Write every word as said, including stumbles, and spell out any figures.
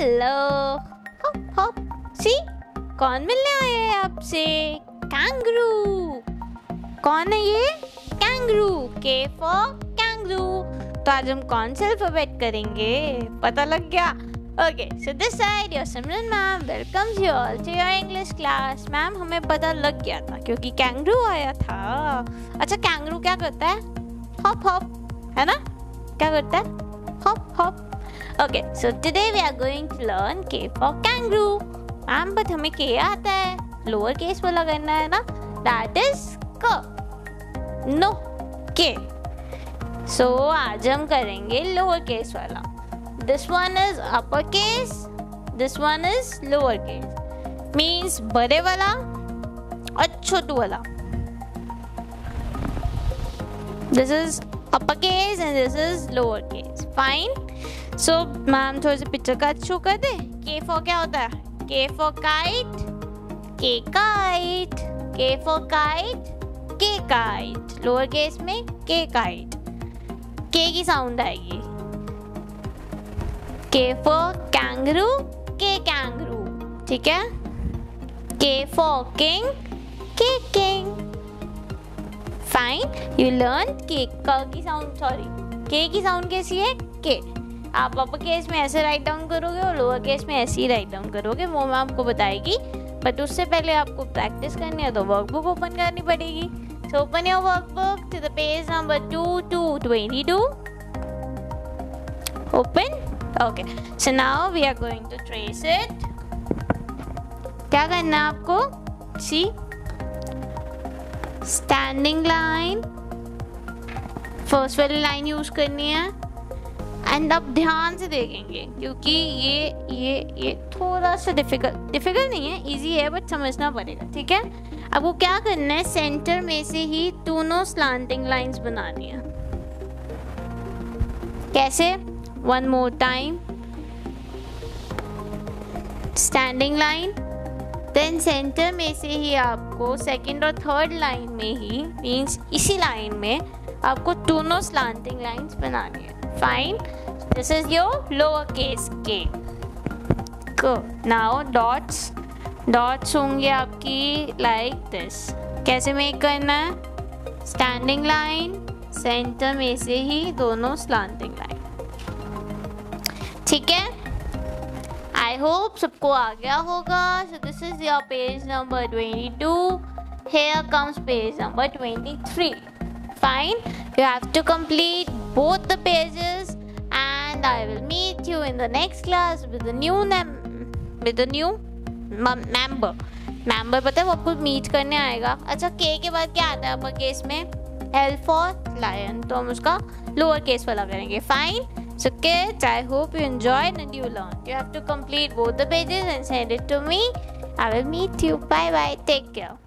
Hello, hop hop. सी, कौन मिलने आया है आपसे? कैंगरू। कौन है ये? कैंगरू। के फॉर कैंगरू। तो आज हम कौन सा अल्फाबेट करेंगे? पता लग गया? Okay, so this side your Simran ma'am welcomes you all to your English class. Ma'am हमें पता लग गया था क्योंकि कैंगरू आया था। अच्छा, कैंगरू क्या करता है? हॉप हॉप, है ना? क्या करता है? Hop hop. Okay, so today we are going to learn K for kangaroo. Ma'am but हमें के आता है, लोअर केस वाला करना है ना? दैट इज क, नो के। सो आज हम करेंगे लोअर केस वाला। This one is uppercase, this one is lowercase. Means बड़े वाला और छोटू वाला. This is uppercase and this is lowercase. Fine. So ma'am थोड़े से पिक्चर का शो कर दे. K for क्या होता है? K for kite, K kite, K for kite, K kite. Lowercase में K kite. K की साउंड आएगी. K for kangaroo, K kangaroo, ठीक है? K for king, K king. Fine. You learn K का की साउंड, सॉरी K की sound कैसी है? K. आप अपर केस में ऐसे राइट डाउन करोगे और लोअर केस में ऐसे ही राइट डाउन करोगे, वो मैं आपको बताएगी। बट उससे पहले आपको प्रैक्टिस करनी है तो वर्कबुक ओपन करनी पड़ेगी। So open your workbook to the page number two to twenty-two. Open. Okay, so now we are going to trace it. क्या करना है आपको? See, standing line, first वाली line यूज करनी है। एंड अब ध्यान से देखेंगे क्योंकि ये ये ये थोड़ा सा डिफिकल्ट डिफिकल्ट नहीं है, इजी है बट समझना पड़ेगा, ठीक है? आपको क्या करना है, सेंटर में से ही दोनों स्लांटिंग लाइंस बनानी है। कैसे? One more time. Standing line. Then center में से ही आपको सेकंड और थर्ड लाइन में ही मीन्स इसी लाइन में आपको दोनों slanting lines बनानी है। Fine. This is your lowercase k. K. Now dots. Dots होंगे आपकी like this. कैसे मेक करना है? Standing line. सेंटर में से ही दोनों slanting line. ठीक है? आई होप सबको आ गया होगा। So this is your page number twenty-two. Here comes page number twenty-three. Fine. You have to complete both the pages and I will meet you in the next class with a new name, with a new member. Member पता है वो आपको meet करने आएगा। अच्छा, K के बाद क्या आता है अपर केस में? L for lion. तो हम उसका लोअर केस वाला करेंगे। Fine. So kids, I hope you enjoyed and you learned. You have to complete both the pages and send it to me. I will meet you. Bye bye. Take care.